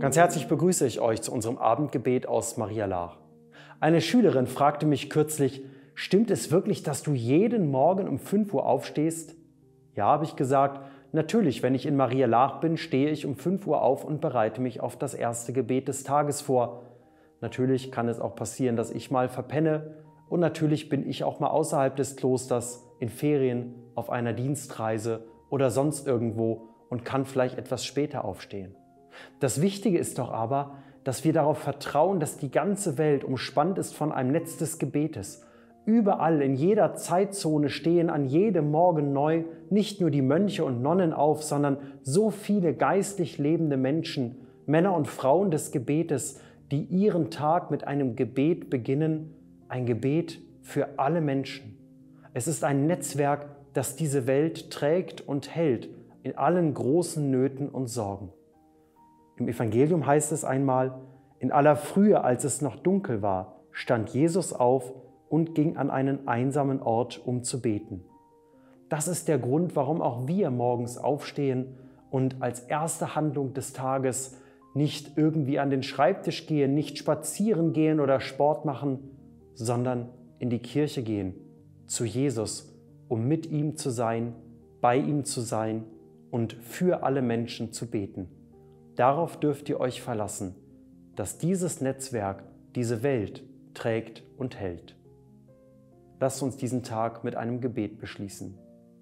Ganz herzlich begrüße ich euch zu unserem Abendgebet aus Maria Laach. Eine Schülerin fragte mich kürzlich: Stimmt es wirklich, dass du jeden Morgen um 5 Uhr aufstehst? Ja, habe ich gesagt, natürlich, wenn ich in Maria Laach bin, stehe ich um 5 Uhr auf und bereite mich auf das erste Gebet des Tages vor. Natürlich kann es auch passieren, dass ich mal verpenne, und natürlich bin ich auch mal außerhalb des Klosters, in Ferien, auf einer Dienstreise oder sonst irgendwo und kann vielleicht etwas später aufstehen. Das Wichtige ist doch aber, dass wir darauf vertrauen, dass die ganze Welt umspannt ist von einem Netz des Gebetes. Überall, in jeder Zeitzone stehen an jedem Morgen neu nicht nur die Mönche und Nonnen auf, sondern so viele geistlich lebende Menschen, Männer und Frauen des Gebetes, die ihren Tag mit einem Gebet beginnen, ein Gebet für alle Menschen. Es ist ein Netzwerk, das diese Welt trägt und hält in allen großen Nöten und Sorgen. Im Evangelium heißt es einmal: In aller Frühe, als es noch dunkel war, stand Jesus auf und ging an einen einsamen Ort, um zu beten. Das ist der Grund, warum auch wir morgens aufstehen und als erste Handlung des Tages nicht irgendwie an den Schreibtisch gehen, nicht spazieren gehen oder Sport machen, sondern in die Kirche gehen, zu Jesus, um mit ihm zu sein, bei ihm zu sein und für alle Menschen zu beten. Darauf dürft ihr euch verlassen, dass dieses Netzwerk diese Welt trägt und hält. Lasst uns diesen Tag mit einem Gebet beschließen.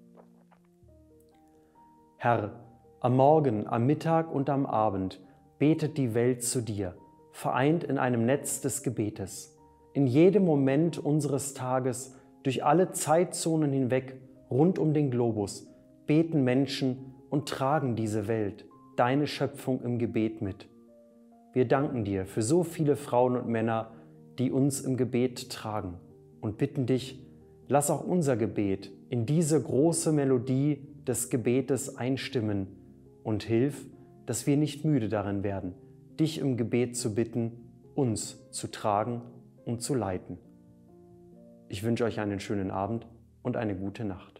Herr, am Morgen, am Mittag und am Abend betet die Welt zu dir, vereint in einem Netz des Gebetes. In jedem Moment unseres Tages, durch alle Zeitzonen hinweg, rund um den Globus, beten Menschen und tragen diese Welt, deine Schöpfung, im Gebet mit. Wir danken dir für so viele Frauen und Männer, die uns im Gebet tragen, und bitten dich, lass auch unser Gebet in diese große Melodie des Gebetes einstimmen und hilf, dass wir nicht müde darin werden, dich im Gebet zu bitten, uns zu tragen und zu leiten. Ich wünsche euch einen schönen Abend und eine gute Nacht.